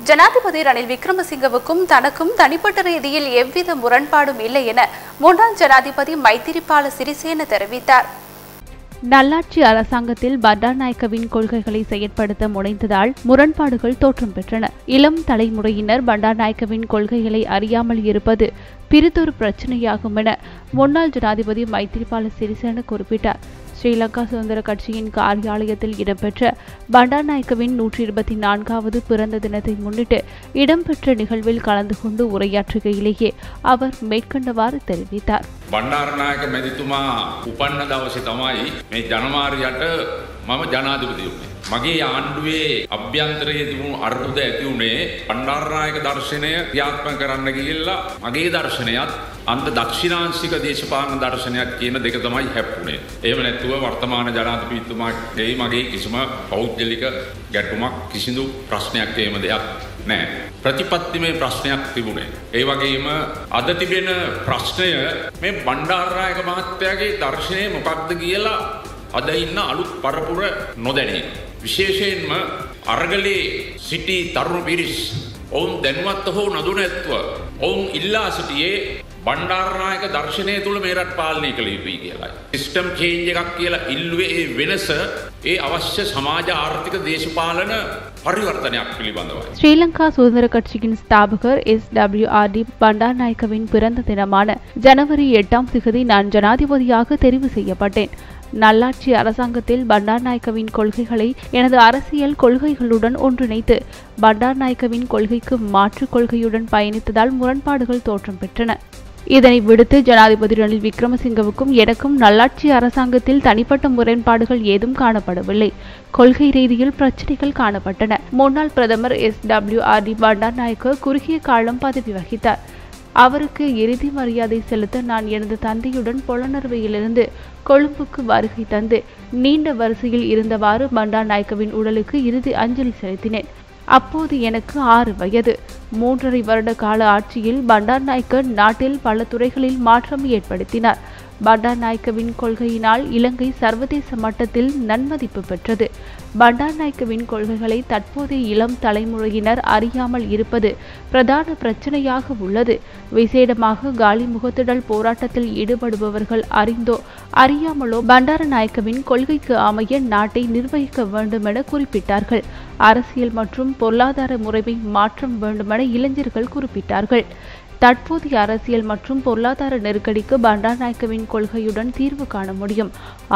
ஜனாதிபதி ரணில் விக்ரமசிங்கவுக்கும் தனக்கும் தனிப்பட்ட ரீதியில் எவ்வித முரண்பாடும் இல்லை என முன்னாள் ஜனாதிபதி மைத்திரிபால சிறிசேன தெரிவித்தார். நல்லாட்சி அரசாங்கத்தில் பண்டாரநாயக்கவின் கொள்கைகளை செயற்படுத்த முனைந்ததால் முரண்பாடுகள் தோற்றம் பெற்றன. இளம் தலைமுறையினர் பண்டாரநாயக்கவின் கொள்கைகளை அறியாமல் இருப்பது பிரிதொரு பிரச்சினையாகும் என முன்னாள் ஜனாதிபதி மைத்திரிபால சிறிசேன குறிப்பிட்டார். ஸ்ரீலங்கா சுதந்திர கட்சியின் காரியாலயத்தில் இடம்பெற்ற பண்டாரநாயக்கவின் 124வது பிறந்த தினத்தை முன்னிட்டு இடம்பெற்ற நிகழ்வில் கலந்து கொண்டு உரையாற்றுகையிலேயே அவர் மேற்கண்டவாறு தெரிவித்தார். බණ්ඩාරනායක මැතිතුමා උපන්න දවසේ තමයි මේ ජනමාර්ගයට මම ජනාධිපති වුණේ. මගේ ආණ්ඩුවේ අභ්‍යන්තරයේ තිබුණු අර්බුද ඇති වුණේ බණ්ඩාරනායක දර්ශනය ක්‍රියාත්මක කරන්න ගිහිල්ලා මගේ දර්ශනයත් අන්ත දක්ෂිණාංශික දේශපාලන දර්ශනයක් කියන දෙක තමයි හැප්පුණේ. එහෙම නැතුව වර්තමාන ජනාධිපතිතුමාගේ මගේ කිසිම පෞද්ගලික ගැටුමක් කිසිදු ප්‍රශ්නයක් එහෙම දෙයක් නෑ. ප්‍රතිපත්තිමය ප්‍රශ්නයක් තිබුණේ. ඒ වගේම අද තිබෙන ප්‍රශ්නය මේ බණ්ඩාරනායක මහත්තයාගේ දර්ශනය මොකක්ද කියලා අද ඉන්න අලුත් පරපුර නොදැනීම. විශේෂයෙන්ම අරගලේ සිටි තරුණ පිරිස් ඔවුන් දැනුවත් හෝ නොදැනුවත්ව ඔවුන් ඉල්ලා සිටියේ බණ්ඩාරනායක දර්ශනය තුළ මේ රට පාලනය කළ යුතුයි කියලායි. සිස්ටම් චේන්ජ් එකක් කියලා ඉල්ලුවේ ඒ වෙනස ඒ අවශ්‍ය සමාජ ආර්ථික දේශපාලන பரிவர்த்தனையாக பிலிபந்தவாய். ஸ்ரீலங்கா சுதந்திர கட்சியின் ஸ்தாபகர் SWRD பண்டாரநாயக்கவின் பிறந்த தினமான ஜனவரி 8ஆம் திகதி நான் ஜனாதிபதியாக தெரிவு செய்யப்பட்டேன். நல்லாட்சி அரசாங்கத்தில் பண்டாரநாயக்கவின் கொள்கைகளை எனது அரசியல் கொள்கைகளுடன் ஒன்றிணைத்து பண்டாரநாயக்கவின் கொள்கைக்கு மாற்று கொள்கையுடன் பயணித்ததால் முரண்பாடுகள் தோற்றம் பெற்றன. இதனை விடுத்து ஜனாதிபதி ரணில் விக்ரமசிங்கவுக்கும் எனக்கும் நல்லாட்சி அரசாங்கத்தில் தனிப்பட்ட முரண்பாடுகள் ஏதும் காணப்படவில்லை. கொள்கை ரீதியில் பிரச்சினைகள் காணப்பட்டன. முன்னாள் பிரதமர் SWRD பண்டாரநாயக்க குறுகிய காலம் பதவி வகித்தார். அவருக்கு இறுதி மரியாதை செலுத்த நான் எனது தந்தையுடன் பொலனறுவையிலிருந்து கொழும்புக்கு வருகை தந்து நீண்ட வரிசையில் இருந்தவாறு பண்டாரநாயக்கவின் உடலுக்கு இறுதி அஞ்சலி செலுத்தினேன். அப்போது எனக்கு 6 வயது. 3.5 வருட கால ஆட்சியில் பண்டாரநாயக்க நாட்டில் பல துறைகளில் மாற்றம் ஏற்படுத்தினார். பண்டாரநாயக்கவின் கொள்கையினால் இலங்கை சர்வதேச மட்டத்தில் நன்மதிப்பு பெற்றது. பண்டாரநாயக்கவின் கொள்கைகளை தற்போதைய இளம் தலைமுறையினர் அறியாமல் இருப்பது பிரதான பிரச்சனையாக உள்ளது. விசேடமாக காலி முகத்திடல் போராட்டத்தில் ஈடுபடுபவர்கள் அறிந்தோ அறியாமலோ பண்டாரநாயக்கவின் கொள்கைக்கு அமைய நாட்டை நிர்வகிக்க வேண்டும் என குறிப்பிட்டார்கள். அரசியல் மற்றும் பொருளாதார முறைமை மாற்றம் வேண்டுமென இளைஞர்கள் குறிப்பிட்டார்கள். தற்போதைய அரசியல் மற்றும் பொருளாதார நெருக்கடிக்கு பண்டாரநாயக்கவின் கொள்கையுடன் தீர்வு காண முடியும்.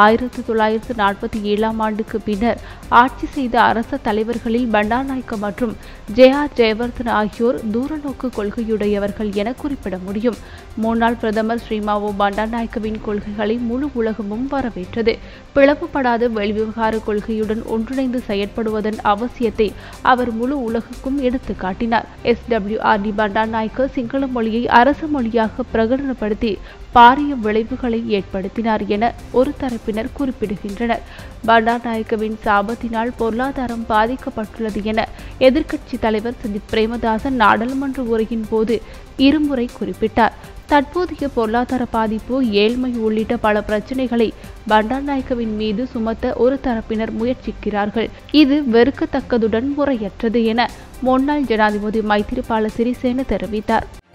1947ஆம் ஆண்டுக்கு பின்னர் ஆட்சி செய்த அரச தலைவர்களில் பண்டாரநாயக்க மற்றும் JR ஜெயவர்தன ஆகியோர் தூரநோக்கு கொள்கையுடையவர்கள் என குறிப்பிட முடியும். முன்னாள் பிரதமர் ஸ்ரீமாவோ பண்டாரநாயக்கவின் கொள்கைகளை முழு உலகமும் வரவேற்றது. பிளவுபடாத வெளிவிவகார கொள்கையுடன் ஒன்றிணைந்து செயற்படுவதன் அவசியத்தை அவர் முழு உலகுக்கும் எடுத்து காட்டினார். SWRD பண்டாரநாயக்க சிங்கள மொழியை அரசு மொழியாக பிரகடனப்படுத்தி பாரிய விளைவுகளை ஏற்படுத்தினார் என ஒரு தரப்பினர் குறிப்பிடுகின்றனர். பண்டாரநாயக்கவின் சாபத்தினால் பொருளாதாரம் பாதிக்கப்பட்டுள்ளது என எதிர்க்கட்சி தலைவர் சஜித் பிரேமதாசன் நாடாளுமன்ற உரையின் போது இருமுறை குறிப்பிட்டார். தற்போதைய பொருளாதார பாதிப்பு, ஏழ்மை உள்ளிட்ட பல பிரச்சினைகளை பண்டாரநாயக்கவின் மீது சுமத்த ஒரு தரப்பினர் முயற்சிக்கிறார்கள். இது வெறுக்கத்தக்கதுடன் முறையற்றது என முன்னாள் ஜனாதிபதி மைத்திரிபால சிறிசேன தெரிவித்தார்.